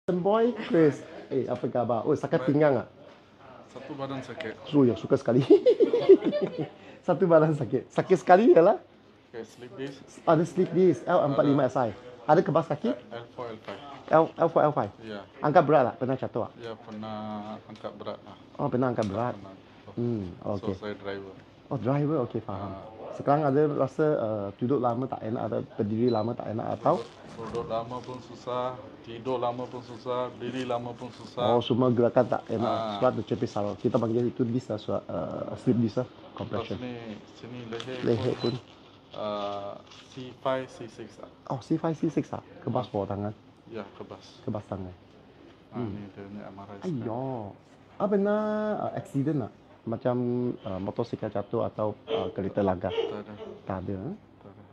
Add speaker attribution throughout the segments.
Speaker 1: Boy Chris, apa khabar? Oh, sakit pinggang ah?
Speaker 2: Satu badan sakit.
Speaker 1: Oh, ya suka sekali. Satu badan sakit. Sakit sekali ya lah.
Speaker 2: Okay, sleep disc.
Speaker 1: Ada slip disc L45SI. Ada kebas kaki?
Speaker 2: L4, L5.
Speaker 1: L4, L5.
Speaker 2: Ya.
Speaker 1: Angkat berat lah? Pernah jatuh ah?
Speaker 2: Ya, pernah angkat berat lah.
Speaker 1: Oh, pernah angkat berat.
Speaker 2: Pernah.
Speaker 1: Okay.
Speaker 2: So, saya driver.
Speaker 1: Oh, driver, okay, faham. Sekarang ada rasa duduk lama tak enak atau berdiri lama tak enak atau?
Speaker 2: Duduk lama pun susah, tidur lama pun susah, berdiri lama pun susah.
Speaker 1: Oh, semua gerakan tak enak. Sebab tercepit saraf. Kita panggil itu disc slip disc compression.
Speaker 2: Sini
Speaker 1: Leher pun.
Speaker 2: C5, C6 lah.
Speaker 1: Oh, C5, C6 ah? Kebas bawah tangan?
Speaker 2: Ya, kebas.
Speaker 1: Kebas tangan.
Speaker 2: Ni dia ni MRI.
Speaker 1: Ayo. Pernah accident tak? Macam motosikal jatuh atau kereta lagar?
Speaker 2: Tak ada.
Speaker 1: Tak ada.
Speaker 2: Tak ada.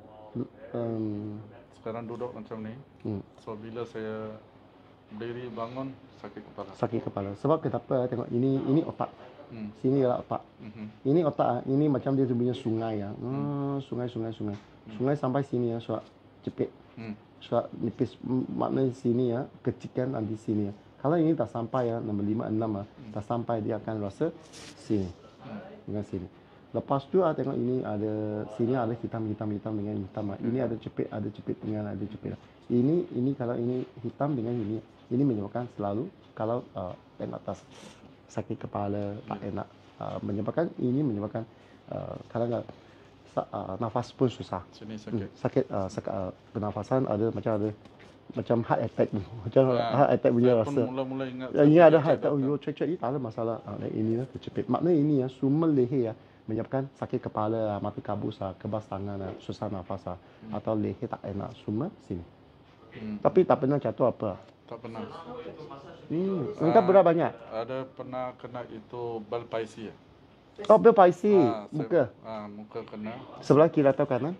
Speaker 2: Sekarang duduk macam ni. So, bila saya berdiri bangun, sakit kepala.
Speaker 1: Sakit kepala. Sebab kenapa? Tengok ini otak. Sini adalah otak. Ini otak. Ini macam dia punya sungai ya. Sungai. Sungai sampai sini ya, suat cepit. Suat nipis. Maknanya sini ya, kecikan di sini ya. Kalau ini tak sampai ya, nombor 5, 6 ya, tak sampai dia akan rasa sini. Dengan sini. Lepas tu tengok ini ada sini ada hitam dengan hitam. Ini ada cepit dengan ada cepit. Ini kalau ini hitam dengan ini menyebabkan selalu kalau tengok atas sakit kepala tak enak, menyebabkan kadang nafas pun susah.
Speaker 2: Sini sakit.
Speaker 1: Sakit pernafasan ada macam heart attack heart attack punya rasa.
Speaker 2: Mula-mula ingat.
Speaker 1: Ini ada heart attack. Cek ini tak ada masalah. Ini tercepit. Maknanya ini ya, semua leher ya menyebabkan sakit kepala, mata kabus, kebas tangan, susah nafas atau leher tak enak, semua sini. Tapi tak pernah jatuh apa?
Speaker 2: Tak pernah.
Speaker 1: Engkau berat banyak?
Speaker 2: Ada pernah kena itu bal palsy ya.
Speaker 1: Oh, bal palsy. Muka?
Speaker 2: Muka kena.
Speaker 1: Sebelah kiri atau kanan?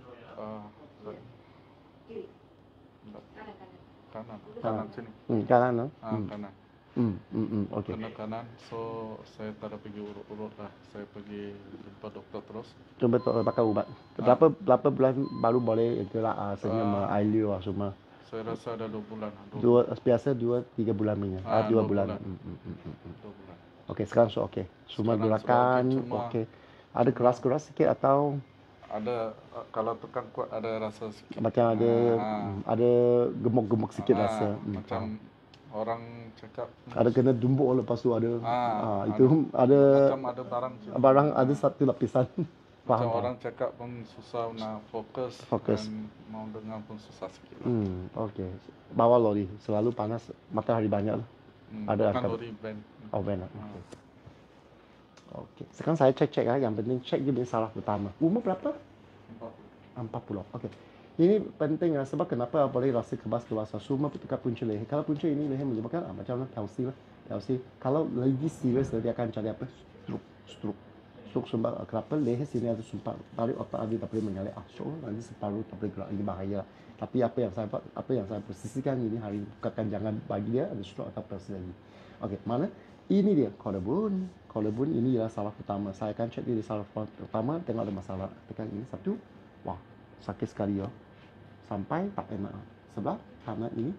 Speaker 2: Kanan sini.
Speaker 1: Kanan.
Speaker 2: Kanan.
Speaker 1: Okay.
Speaker 2: Kena kanan, so saya tak ada pergi urut-urut lah. Saya pergi jumpa doktor terus.
Speaker 1: Jumpa doktor pakai ubat. Berapa bulan baru boleh itulah senyum ailio semua?
Speaker 2: Saya rasa ada 2 bulan.
Speaker 1: Biasa 2-3 bulan punya. 2 bulan.
Speaker 2: 2 bulan.
Speaker 1: Okey, sekarang so okey. Semua gerakan okey. Ada keras-keras sikit atau?
Speaker 2: Ada, kalau tekan kuat ada rasa sikit.
Speaker 1: Macam ada gemuk-gemuk sikit rasa.
Speaker 2: Macam orang cakap.
Speaker 1: Ada kena dumbuk lepas tu ada. Itu ada.
Speaker 2: Macam ada barang.
Speaker 1: Barang ada satu lapisan.
Speaker 2: Macam orang cakap pun susah nak fokus. Dan mau dengar pun susah sikit.
Speaker 1: Okey. Bawa lori selalu panas, matahari banyak lah. Ada
Speaker 2: bukan lori van.
Speaker 1: Oh, van. Okey. Sekarang saya cek yang penting cek dia punya saraf utama. Umur berapa? 40. Okey. Ini penting sebab kenapa boleh rasa kebas-kebasan. Semua dekat punca leher. Kalau punca ini leher menyebabkan macam mana? Palsy lah. Palsy. Kalau lagi serius dia akan cari apa? Stroke sebab kenapa leher sini ada sumpat, tarik otak dia tak boleh mengalir. Nanti separuh tak boleh gerak, ini bahaya. Tapi apa yang saya persisikan ini hari bukan jangan bagi dia ada stroke atau palsy lagi. Okey, mana? Ini dia collarbone. Collarbone ini ialah saraf utama. Saya akan cek dia di saraf utama, tengok ada masalah. Tekan ini satu. Wah, sakit sekali ya. Sampai tak enak. Sebelah kanan ini.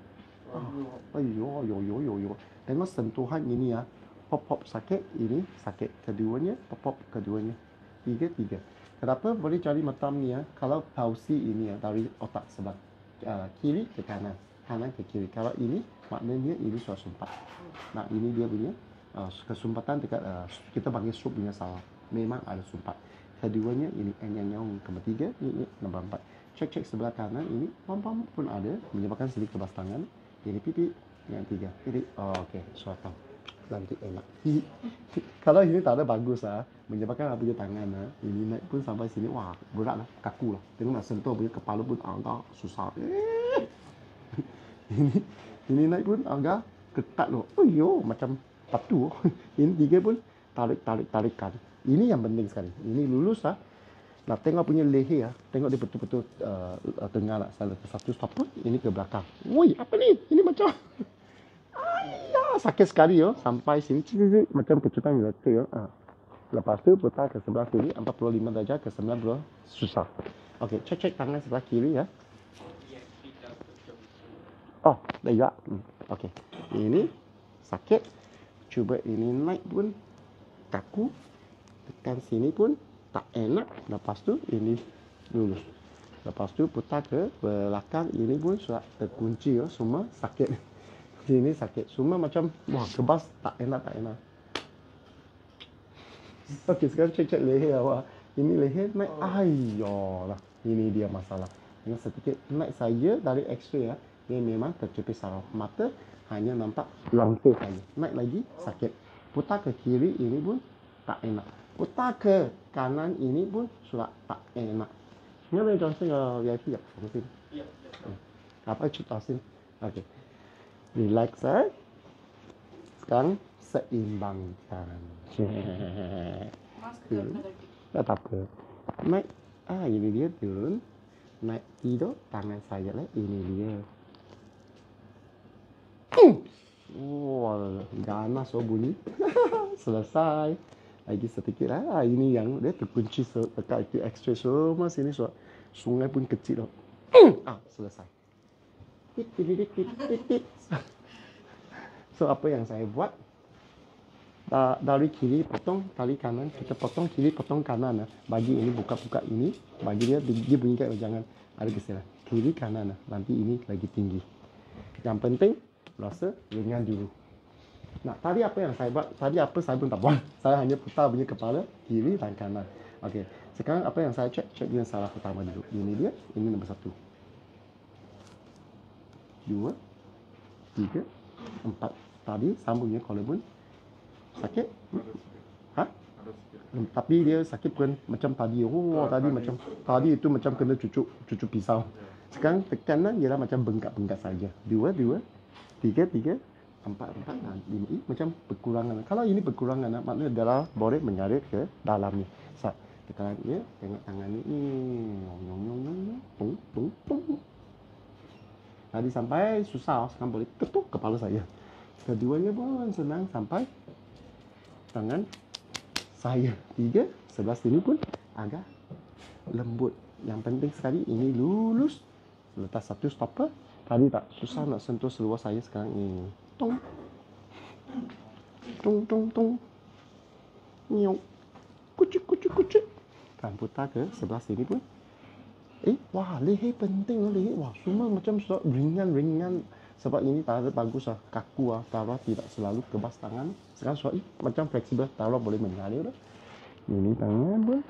Speaker 1: Ayo. Tengok sentuhan ini ya. Pop sakit, ini sakit. Keduanya, pop keduanya. Tiga. Kenapa boleh cari macam ni ya? Kalau palsy ini ya dari otak sebelah kiri ke kanan, kanan ke kiri. Kalau ini maknanya ini suatu sumpat. Nah, ini dia punya kesumpatan dekat kita panggil stroke punya saraf. Memang ada sumpat. Keduanya ini yang ketiga, ini nombor 4. Cek sebelah kanan ini pom pun ada menyebabkan sedikit kebas tangan. Ini pipi yang 3. Pipi. Okey, suatu. Nanti enak. Kalau ini tak ada bagus menyebabkan punya tangan ini naik pun sampai sini, wah berat lah, kaku lah. Tengok nak sentuh punya kepala pun agak susah. ini naik pun agak ketat loh. Macam patu. Ini 3 pun tarikan. Ini yang penting sekali. Ini lulus Nah, tengok punya leher tengok dia betul-betul tengah lah. Satu apa? Ini ke belakang. Woi, apa ni? Ini macam sakit sekali sampai sini macam pecutan gitu Lepas tu putar ke sebelah kiri 45 darjah ke 90 susah. Okey, cek tangan sebelah kiri ya. Oh, dah juga. Okey. Ini sakit. Cuba ini naik pun kaku. Tekan sini pun tak enak. Lepas tu ini lurus. Lepas tu putar ke belakang, ini pun sudah terkunci ya, semua sakit. Sini sakit. Semua macam wah kebas tak enak. Okey, sekarang cek leher awak. Ini leher naik ayolah. Ini dia masalah. Ini sedikit naik saja dari X-ray ya. Ini memang tercepis saraf. Mata hanya nampak longkang saja. Naik lagi sakit. Putar ke kiri ini pun tak enak. Putar ke kanan ini pun sudah tak enak. Ni boleh Johnson ke VIP tak? Sama sini. Ya. Apa cerita sini? Okey. Relax Sekarang seimbangkan. Tak apa. Naik. Ini dia turun. Naik tidur. Tangan saya lah. Ini dia. Wah, ganas bunyi. Selesai. Lagi sedikit lah. Ini yang dia terkunci dekat itu X-ray semua sini. Sungai pun kecil tau. Selesai. So apa yang saya buat? Dari kiri potong, dari kanan kita potong kiri, potong kanan. Bagi ini buka-buka ini, bagi dia bunyi kayak jangan ada kesalahan. Kiri kanan, nanti ini lagi tinggi. Yang penting rasa ringan dulu. Nah, tadi apa yang saya buat? Tadi apa saya pun tak buat. Saya hanya putar punya kepala kiri dan kanan. Okey. Sekarang apa yang saya cek dia saraf pertama dulu. Ini dia, ini nombor 1. 2 3 4. Tadi sambungnya collarbone. Sakit? Tapi dia sakit bukan macam tadi. Tadi itu macam kena cucuk pisau. Sekarang tekanan ialah macam bengkak-bengkak saja. 2 3 4 dan 5. Macam berkurangan. Kalau ini berkurangan, maknanya darah boleh mengalir ke dalamnya. Tekanan dia, tengok tangan ni. Tadi sampai susah, sekarang boleh ketuk kepala saya. Keduanya pun senang sampai tangan saya. 3, sebelah sini pun agak lembut. Yang penting sekali ini lulus. Letak satu stopper. Tadi tak susah nak sentuh seluar saya, sekarang ini. Tong. Nyok. Kucuk. Kan putar ke sebelah sini pun. Wah, leher penting lah leher. Wah, semua macam ringan. Sebab ini taruh bagus lah. Kaku lah. Taruh tidak selalu kebas tangan. Sekarang macam fleksibel. Taruh boleh mengalir lah. Ini tangan pun.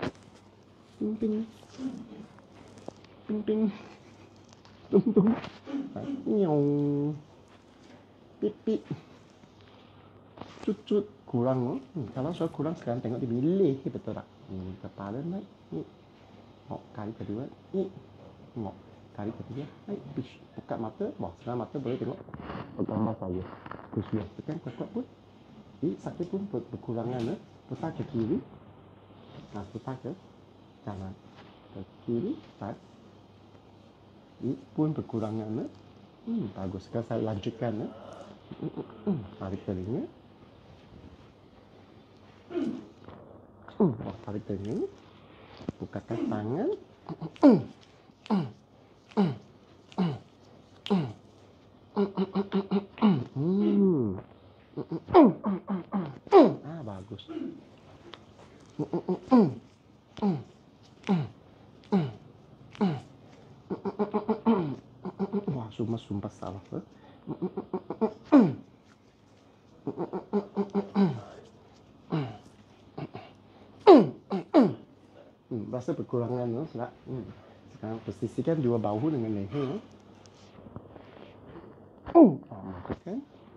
Speaker 1: Ping. Tung. Nyong. Pip. Cut. Kurang. Kalau soal kurang sekarang tengok dia leher betul tak? Kepala naik. Kali kedua. Kali ketiga. Buka mata. Wah, sekarang mata boleh tengok gambar saya. Terus dia tekan kuat pun. Sakit pun berkurangan. Putar ke kiri. Putar ke kanan. Ke kiri. Pun berkurangan. Bagus. Sekarang saya lanjutkan. Tarik telinga. Tarik telinga. Bukakan tangan. Bagus. Wah, sumpah salah. Rasa berkurangan sudah. Sekarang posisikan dua bahu dengan leher. Masukkan.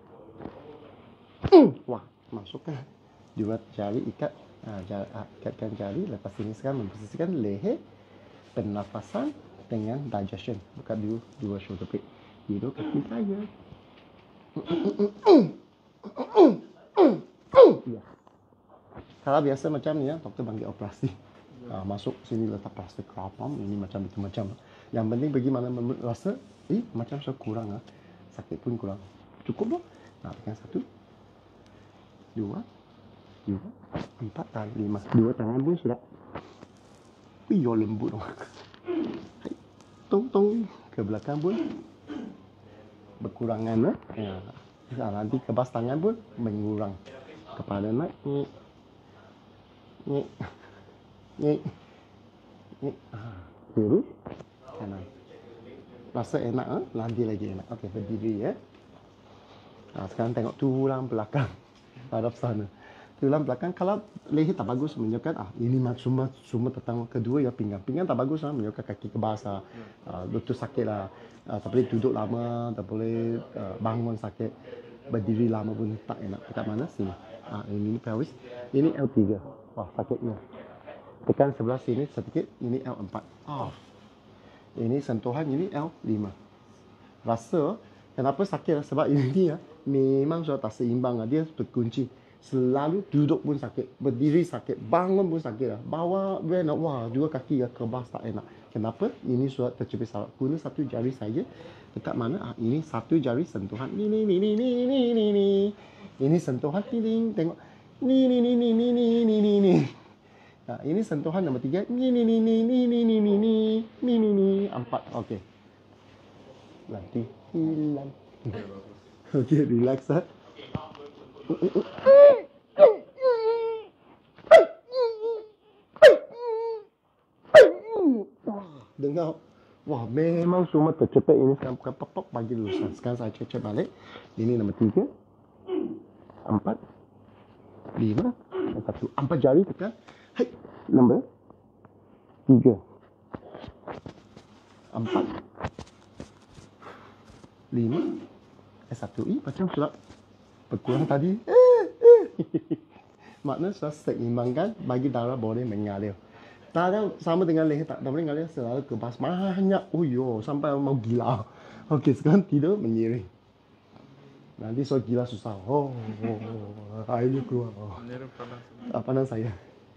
Speaker 1: Wah, masukkan. Dua jari ikatkan jari. Lepas ini sekarang memposisikan leher, pernafasan dengan digestion. Buka dua shoulder blade. Duduk kaki saya. Ya. Kalau biasa macam ni ya, doktor panggil operasi. Masuk sini letak plastik kerapam, ini macam itu macam. Yang penting bagaimana rasa, macam saya kurang sakit pun kurang. Cukup loh. Tekan 1, 2, 4 dan 5. Dua tangan pun sudah. Lembut. Tong ke belakang pun. berkurangan. Ya. Nanti kebas tangan pun mengurang. Kepala naik. Ni. Kiri. Kanan. Rasa enak, nanti lagi enak. Okey, berdiri ya. Sekarang tengok tulang belakang. Hadap sana. Tulang belakang kalau leher tak bagus menunjukkan ini semua tentang kedua ya pinggang. Pinggang tak bagus menunjukkan kaki kebas lutut sakit lah. Tak boleh duduk lama, tak boleh bangun sakit. Berdiri lama pun tak enak. Dekat mana? Sini. Ini pelvis. Ini L3. Wah, sakitnya. Tekan sebelah sini sedikit, ini L4. Ini sentuhan, ini L5. Rasa kenapa sakit? Sebab ini memang sudah tak seimbang. Dia terkunci. Selalu duduk pun sakit, berdiri sakit, bangun pun sakit. Bawa nak dua kaki kebas tak enak. Kenapa? Ini sudah tercebis salah. Guna satu jari saja. Dekat mana? Ini satu jari sentuhan. Ni. Ini sentuhan. Tengok. Ni. Ini sentuhan nombor 3. Ni. 4. Okey. Nanti hilang. Okey, relax . Dengar. Wah, memang semua tercepat ini. Sekarang bukan pop bagi lulusan. Sekarang saya cek balik. Ini nombor 3. 4. 5. 1. 4 jari tekan. Hai. Nombor 3. 4. 5. 1. Macam sudah berkurang tadi. Maknanya sudah seimbangkan bagi darah boleh mengalir. Darah sama dengan leher tak boleh mengalir selalu kebas banyak. Sampai mau gila. Okey, sekarang tidur menyiring. Nanti soal gila susah. Airnya keluar. Panas saya.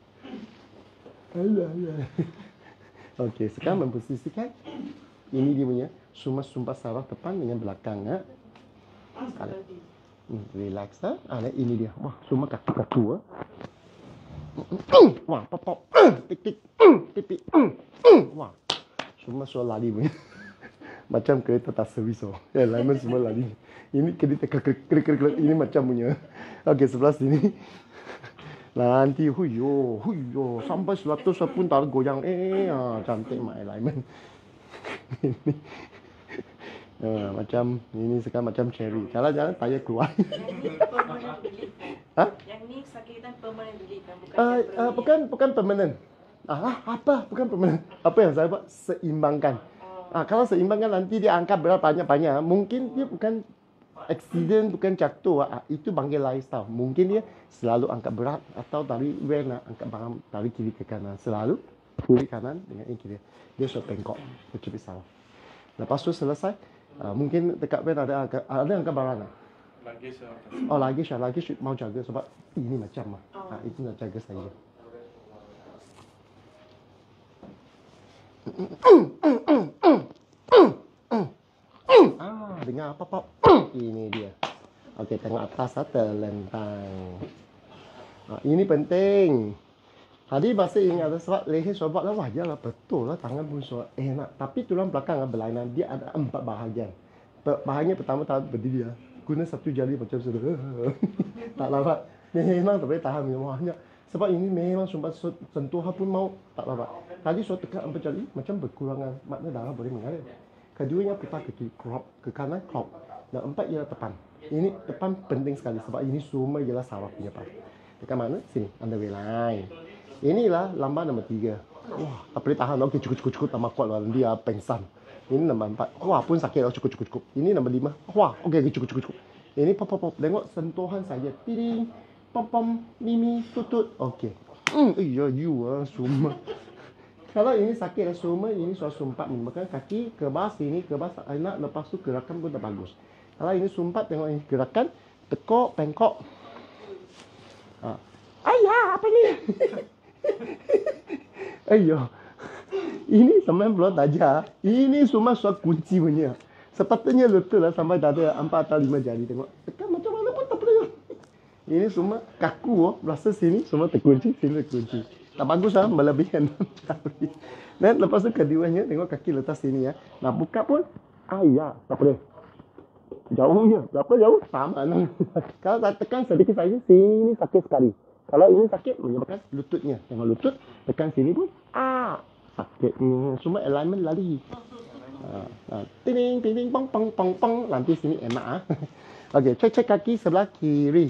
Speaker 1: Okey, sekarang memposisikan. Ini dia punya sumpah saraf depan dengan belakang. Relax . Ini dia. Wah, semua kaku. Wah, pop. Tik. Pipi. Wah. Semua suara lari punya. Macam kereta tak servis. Alignment semua lari. Ini kereta klik. Ini macam punya. Okey, sebelah sini. Nanti huyo. Sampai 100 pun tak goyang. Cantik mak alignment. Ini. Macam ini sekarang macam cherry. Jalan-jalan tayar keluar.
Speaker 3: Yang ni sakitan permanent relief
Speaker 1: bukan permanent. Apa? Bukan permanent. Apa yang saya buat? Seimbangkan. Kalau seimbangkan nanti dia angkat berat banyak-banyak. Mungkin dia bukan accident, bukan jatuh. Itu panggil lifestyle. Mungkin dia selalu angkat berat atau dari angkat barang dari kiri ke kanan. Selalu kiri kanan dengan kiri. Dia sudah bengkok. Tercebis salah. Lepas tu selesai. Mungkin dekat van ada angkat barang Luggage mau jaga sebab ini macam itu nak jaga saja. Dengar apa pop? Ini dia. Okey, tengok atas terlentang. Ini penting. Tadi masih ingat sebab leher sobat lah. Wah, yalah betul lah. Tangan pun sobat enak. Tapi tulang belakang berlainan. Dia ada 4 bahagian. Bahagian pertama berdiri . Guna satu jari macam sudah. Tak larat. Memang tak boleh tahan minumnya. Sebab ini memang sumpah sentuhan pun mau tak larat. Tadi suatu tekan 4 jari macam berkurangan. Maknanya darah boleh mengalir. Keduanya putar ke kiri, crop. Ke kanan, crop. Dan 4 ialah depan. Ini depan penting sekali. Sebab ini semua ialah saraf punya part. Dekat mana? Sini. Underway line. Inilah lambar nombor 3. Wah, tak boleh tahan. Okey, cukup. Tambah kuat lah. Dia pengsan. Ini nombor 4. Wah, pun sakit. Cukup. Ini nombor 5. Wah, okey, cukup. Ini pop. Tengok sentuhan saja. Piring. Pom. Mimi. Tutut. Okey. Semua. Kalau ini sakit semua, ini suatu sumpat. Maka kaki kebas, ini kebas tak enak. Lepas tu gerakan pun tak bagus. Kalau ini sumpat, tengok ini gerakan. Tekok, bengkok. Ayah, apa ni? Ini sampai belum ajar. Ini semua suatu kunci punya. Sepatutnya betul lah sampai dada 4 atau 5 jari. Tengok. Tekan macam mana pun tak boleh. Ini semua kaku. Rasa sini semua terkunci. Sini terkunci. Tak bagus lah. Melebihkan. Dan lepas tu keduanya. Tengok kaki letak sini ya. Nak buka pun. Tak boleh. Jauhnya, berapa jauh? Sama lah. Kalau saya tekan sedikit saja, sini sakit sekali. Kalau ini sakit, menyebabkan lututnya. Tengok lutut, tekan sini pun, sakitnya. Semua alignment lari. Ting, ting, ting, pong, pong, pong, pong. Nanti sini enak. Okey, cek kaki sebelah kiri.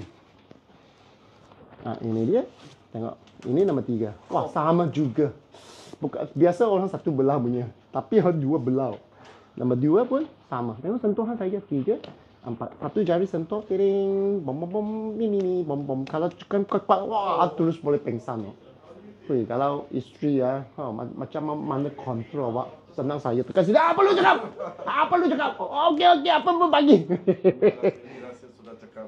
Speaker 1: Ini dia. Tengok, ini nombor 3. Wah, sama juga. Bukan, biasa orang satu belah punya. Tapi orang dua belah. Nombor 2 pun sama. Tengok sentuhan saja 3, 4. Satu jari sentuh, tiring, bom bom bom, mini, bom bom. Kalau kuat, wah, terus boleh pengsan. Wih, kalau isteri ya, macam mana kontrol awak. Senang saya tekan sini. Apa lu cakap? Apa lu cakap? Okey, apa pun bagi.
Speaker 2: Sudah cakap.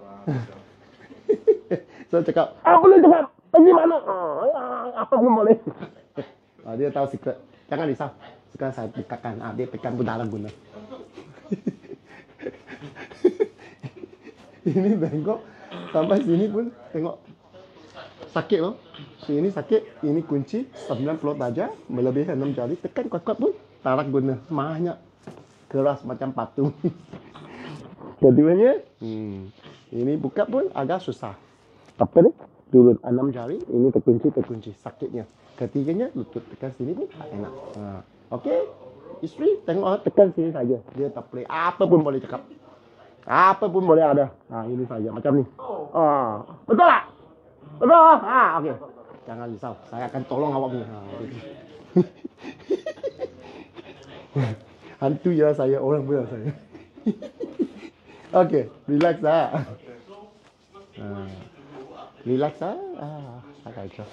Speaker 1: Saya cakap, apa lu cakap? Pergi mana? Apa pun boleh. Dia tahu secret. Jangan risau. Sekarang saya bukakan. Dia tekan pun dalam guna. Ini bengkok. Sampai sini pun tengok. Sakit loh. Sini sakit. Ini kunci. 90 darjah. Melebihi 6 jari. Tekan kuat-kuat pun. Tarak guna. Banyak. Keras macam patung. Keduanya. Ini buka pun agak susah. Apa ni? Turun 6 jari. Ini terkunci. Sakitnya. Ketiganya lutut. Tekan sini pun tak enak. Okey, isteri tengok tekan sini saja. Dia tak boleh, apa pun boleh cakap. Apa pun boleh ada. Ini saja macam ni. Betul tak? Betul? Okey. Jangan risau. Saya akan tolong awak punya. Hantu ya saya, orang pun saya. Okey, relax lah. Relax lah. Agak itu.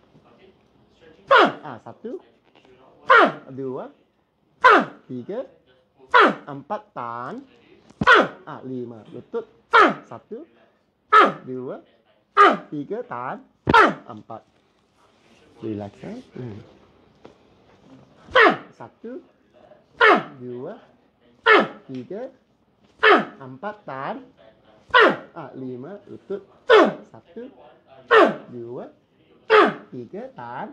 Speaker 1: 1, 2, 3, 4 tahan, 5 lutut, 1, 2, 3 tahan, 4 relax. 1, 2, 3, 4 tahan, 5 lutut, 1, 2, 3 tahan,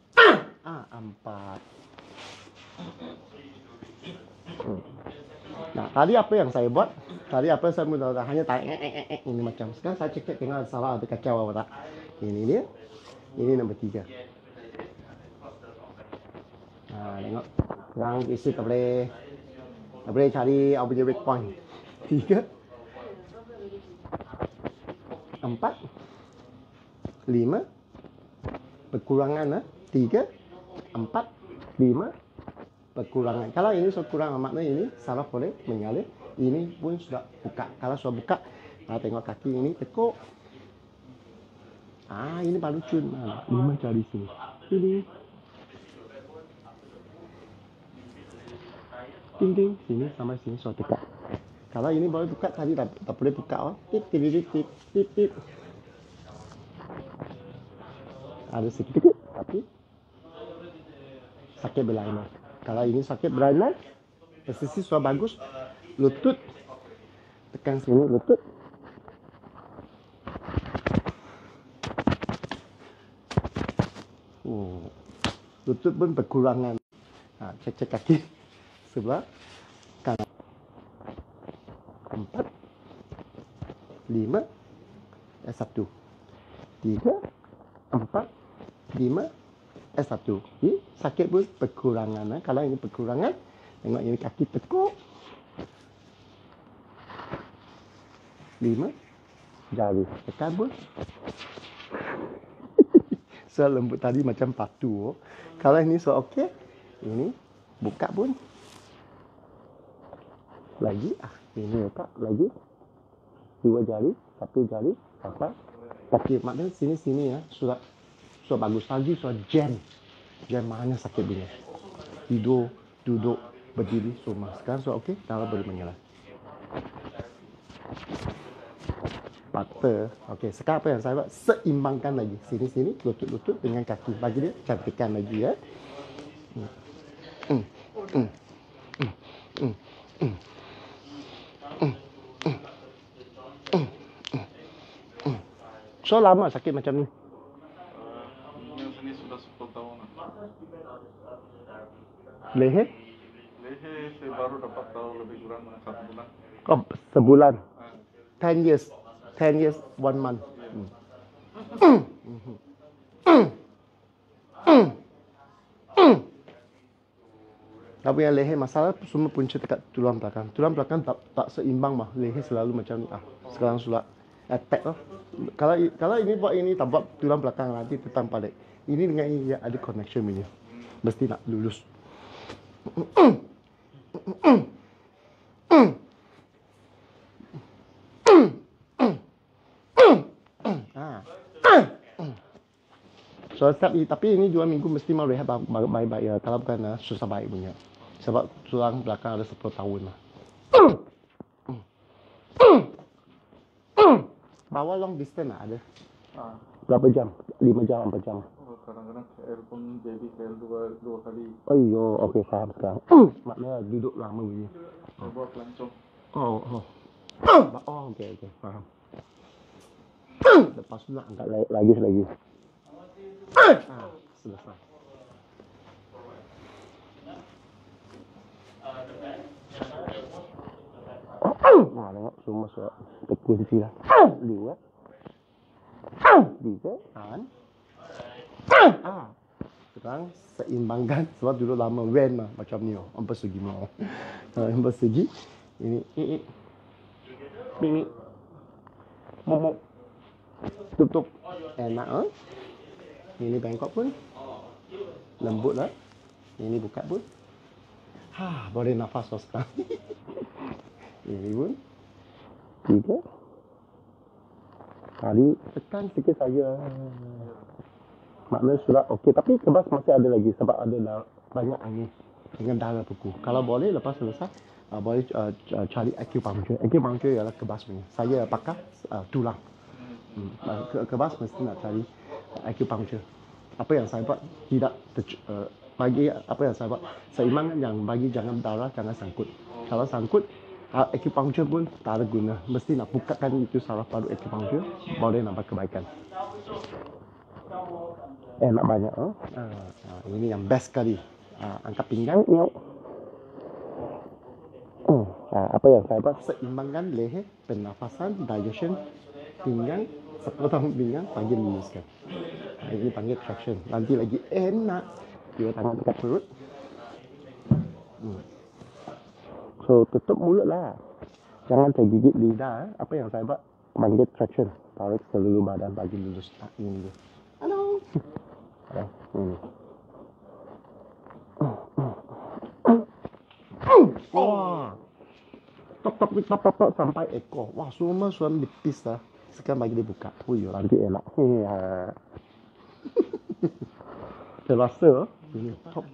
Speaker 1: 4. Nah, tadi apa yang saya buat? Tadi apa saya mudah hanya tanya ini macam. Sekarang saya cek tengok salah ada kacau apa tak. Ini dia. Ini nombor 3. Tengok. Sekarang isi tak boleh cari object break point. 3, 4, 5. Berkurangan 3, 4, 5 berkurangan. Kalau ini sudah kurang, maknanya ini saraf boleh mengalir. Ini pun sudah buka. Kalau sudah buka, tengok kaki ini tekuk. Ini baru cun. 5 jari sini. Ini. Ting. Sini sampai sini sudah tegak. Kalau ini boleh buka, tadi tak boleh buka. Tip. Ada sedikit, tapi sakit berlainan. Kalau ini sakit berlainan, posisi sudah bagus. Lutut, tekan sini lutut. Lutut pun berkurangan. Cek kaki sebelah kanan. 4, 5, 1, 3, 4, 5, S1. Ini sakit pun berkurangan. Kalau ini berkurangan, tengok ini kaki tekuk. 5 jari. Tekan pun. Lembut tadi macam patu. Kalau ini okey. Ini buka pun. Lagi. Ini buka. Lagi. 2 jari. 1 jari. Apa? Kaki. Maknanya sini ya. Sudah bagus lagi, sudah jam mana sakit dia. Tidur, duduk, berdiri, semua. Sekarang sudah okey, kalau boleh mengalah. Patah. Okey, sekarang apa yang saya buat? Seimbangkan lagi. Sini, lutut dengan kaki. Bagi dia cantikkan lagi ya. So lama sakit macam ni?
Speaker 2: Ini sudah 10 tahun.
Speaker 1: Leher?
Speaker 2: Leher saya baru dapat tahu lebih kurang 1 bulan.
Speaker 1: Oh, sebulan. 10 years. 10 years, 1 month. Tapi yang leher masalah semua punca dekat tulang belakang. Tulang belakang tak seimbang mah. Leher selalu macam ni. Sekarang sudah attack lah. Kalau ini buat ini tak buat tulang belakang nanti tetang balik. Ini dengan ini ada connection punya. Mesti nak lulus. So tapi ini 2 minggu mesti mau rehat baik-baik ya. Kalau bukan susah baik punya. Sebab tulang belakang ada 10 tahun lah. Bawa long distance lah ada. Berapa jam? 5 jam, 4 jam.
Speaker 2: Kadang-kadang KL pun jadi KL dua kali.
Speaker 1: Oh okey faham sekarang. Maknanya duduk lama punya.
Speaker 2: Bawa pelancong.
Speaker 1: Okey faham. Lepas tu nak angkat lagi. Selesai. Nah, tengok semua surat terkunci lah. 2 3 kan. Sekarang seimbangkan sebab dulu lama wen lah macam ni ampas segi mau. Ampas segi ini momok tutup enak Ini bengkok pun lembut lah. Ini buka pun boleh nafas sekarang. Ini pun 3 kali tekan sikit saja. Maknanya surat okey, tapi kebas masih ada lagi sebab ada banyak angin dengan darah buku. Kalau boleh lepas selesai boleh cari acupuncture. Acupuncture ialah kebas punya. Saya pakai tulang. Kebas mesti nak cari acupuncture. Apa yang saya buat tidak bagi apa yang saya buat seimbang yang bagi jangan darah jangan sangkut. Kalau sangkut acupuncture pun tak ada guna. Mesti nak bukakan itu saraf baru acupuncture boleh nampak kebaikan. Enak banyak ini yang best sekali. Angkat pinggang apa yang saya buat seimbangkan leher, pernafasan, digestion, pinggang, sepotong pinggang panggil luluskan. Ini panggil traction. Nanti lagi enak. Dua tangan dekat perut. So tutup mulut lah. Jangan tergigit lidah. Apa yang saya buat panggil traction. Tarik seluruh badan bagi lulus. Ini dia. Halo. Wah. Top sampai ekor. Wah, semua suam nipis lah. Sekarang bagi dia buka. Nanti enak. Terasa ini top.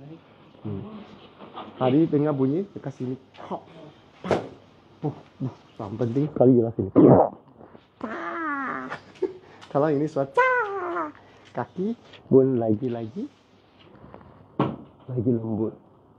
Speaker 1: Hari tengah bunyi dekat sini. Top. Sangat penting sekali lah sini. Kalau ini suara kaki pun lagi lembut.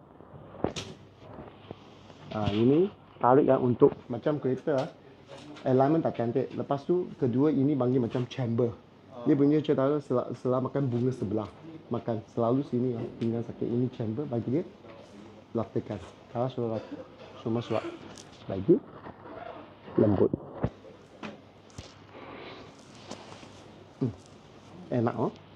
Speaker 1: Ini tarik untuk macam kereta alignment tak cantik. Lepas tu kedua ini bagi macam chamber. Dia punya cara setelah makan bunga sebelah. Makan selalu sini pinggang sakit ini chamber bagi dia latihan. Kalau semua surat lagi lembut. Enak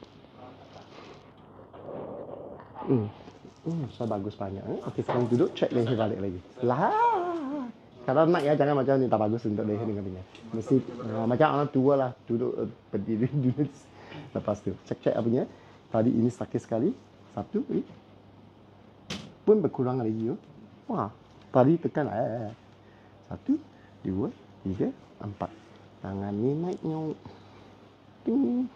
Speaker 1: saya bagus banyak. Okey, sekarang duduk cek leher balik lagi. Kalau nak ya jangan macam ni, tak bagus untuk leher dengan pinggang. Mesti macam orang tua lah, duduk berdiri duduk. Lepas tu cek apanya. Tadi ini sakit sekali. 1 pun berkurang lagi. Wah, tadi tekan 1 2 3 4. Tangan ni naik nyok. Ting.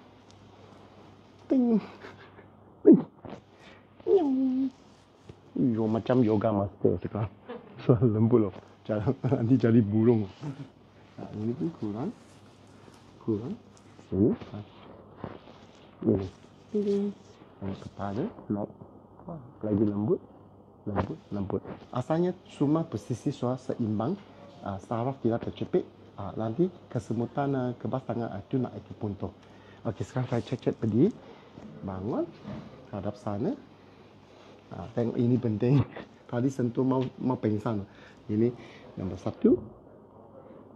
Speaker 1: Macam yoga master sekarang. Soal lembut loh. Nanti jadi burung. Ini pun kurang. Ini. Kepala lock. Lagi lembut. Asalnya cuma posisi suara seimbang. Saraf tidak tercepit. Nanti kesemutan kebas tangan itu nak acupuncture. Okey, sekarang saya cek berdiri. Bangun. Hadap sana. Tengok ini penting. Tadi sentuh mau pingsan. Ini nombor 1,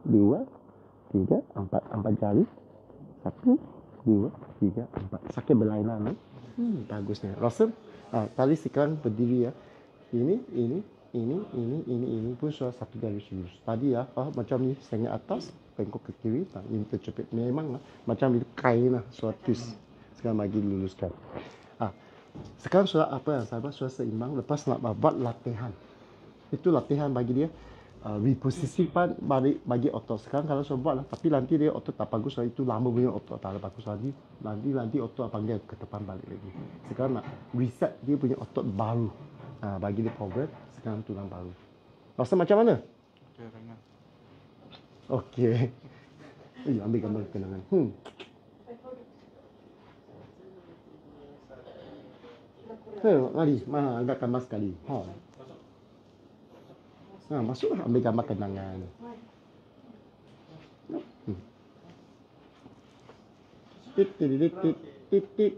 Speaker 1: 2, 3, 4. 4 jari. 1, 2, 3, 4. Sakit berlainan. Bagusnya. Rasa tali sekarang berdiri ya. Ini pun sudah satu garis lurus. Tadi ya, macam ni sengit atas, bengkok ke kiri, ini tercepit. Memang macam itu kain lah, sudah twist. Sekarang bagi luluskan. Sekarang sudah apa yang saya buat, sudah seimbang. Lepas nak buat latihan. Itu latihan bagi dia. Reposisikan bagi otot. Sekarang kalau saya buat lah, tapi nanti dia otot tak bagus lah. Itu lama punya otot tak bagus lagi. Nanti otot panggil ke depan balik lagi. Sekarang nak reset dia punya otot baru. Bagi dia progress. Sekarang tulang baru. Rasa macam mana?
Speaker 2: Okey, ringan.
Speaker 1: Okey. Ambil gambar kenangan. Mari, agak gambar sekali. Masuklah ambil gambar kenangan. Tit.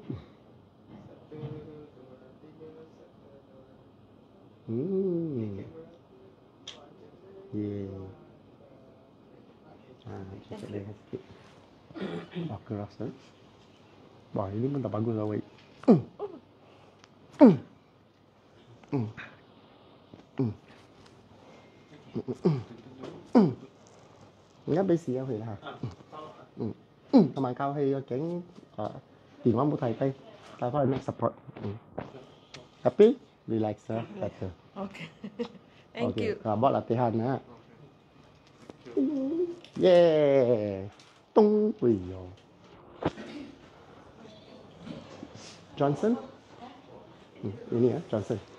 Speaker 1: Cakap dia sikit. Keras kan? Wah, ini pun tak bagus lah, baik. Nhớ bị xì thì là mà cao hay chẳng tiền lắm của thầy tay ta có nó support. Happy, relax, better.
Speaker 3: Okay. Thank you.
Speaker 1: Buat latihan ha. Yeah. Tung Johnson. Ini ya, Johnson.